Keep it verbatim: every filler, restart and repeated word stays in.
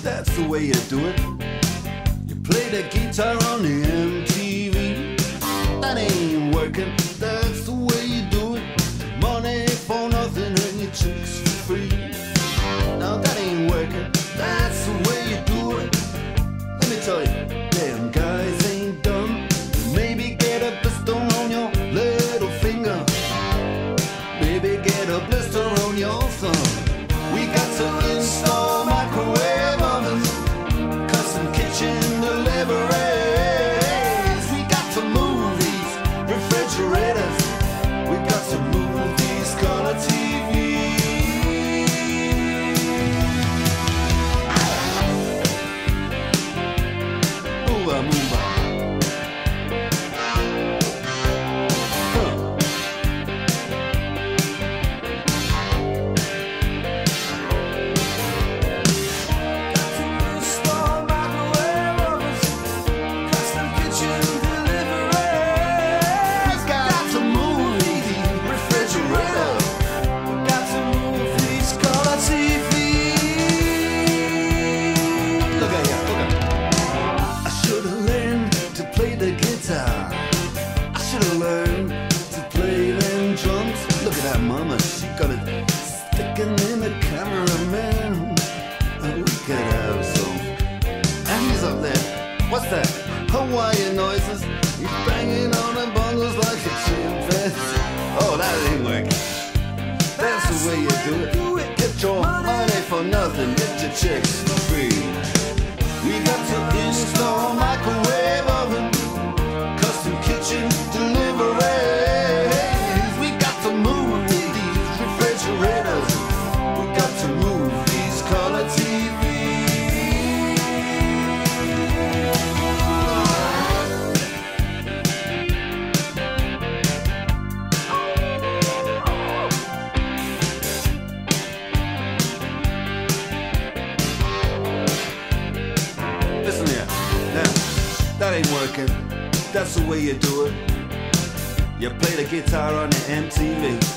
that's the way you do it. You play the guitar on the M T V. That ain't working, that's the way you do it. Money for nothing and your chicks for free. Now that ain't working, that's the way you do it. Let me tell you, damn guys ain't dumb. Maybe get a blister on your little finger. Maybe get a blister on your thumb. We got to install microwave ovens, custom kitchen deliveries. We got to move these refrigerators. We got to move these color T Vs. Move on, move on. I should've learned to play them drums. Look at that mama, she got it sticking in the cameraman. And we could have some. And he's up there. What's that? Hawaiian noises. He's banging on the bongos like a chimpanzee. Oh, that ain't working. That's the way you do it. Get your money for nothing, get your chicks for free. We got to install microwave oven, custom kitchen deliveries. We got to move these refrigerators. We got to move these color T Listen here, now, that ain't working. That's the way you do it. You play the guitar on the M T V.